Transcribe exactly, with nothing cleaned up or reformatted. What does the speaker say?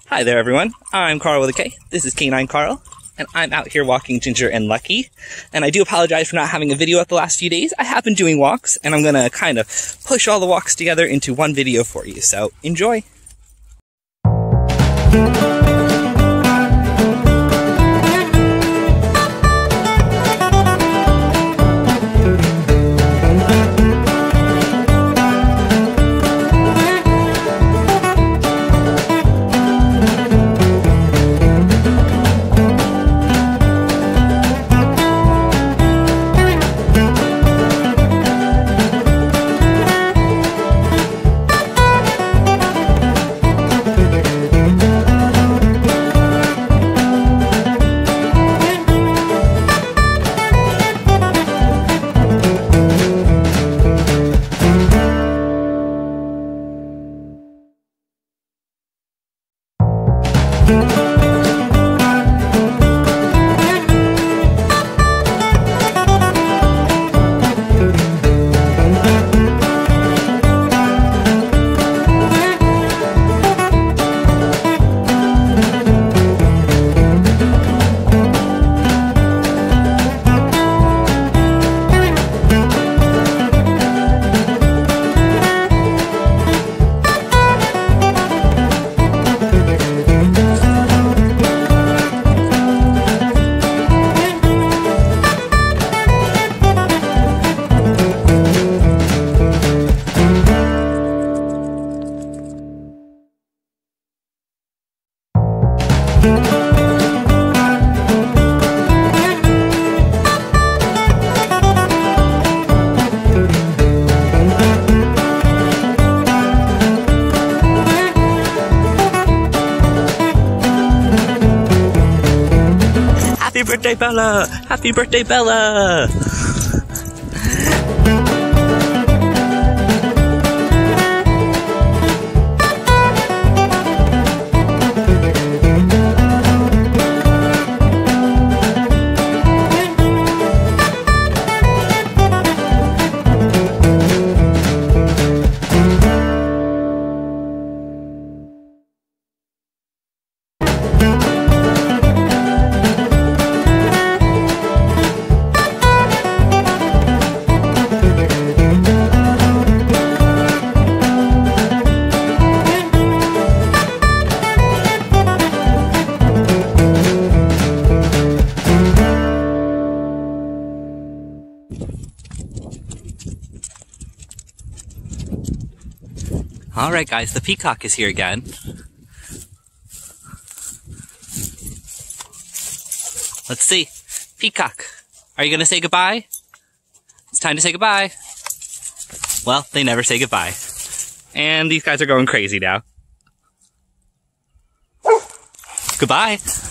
Hi there everyone, I'm Carl with a K. This is Canine Carl, and I'm out here walking Ginger and Lucky. And I do apologize for not having a video up the last few days. I have been doing walks, and I'm gonna kind of push all the walks together into one video for you, so enjoy! Happy birthday, Bella! Happy birthday, Bella! Alright guys, the Peacock is here again. Let's see. Peacock, are you gonna say goodbye? It's time to say goodbye. Well, they never say goodbye. And these guys are going crazy now. Goodbye.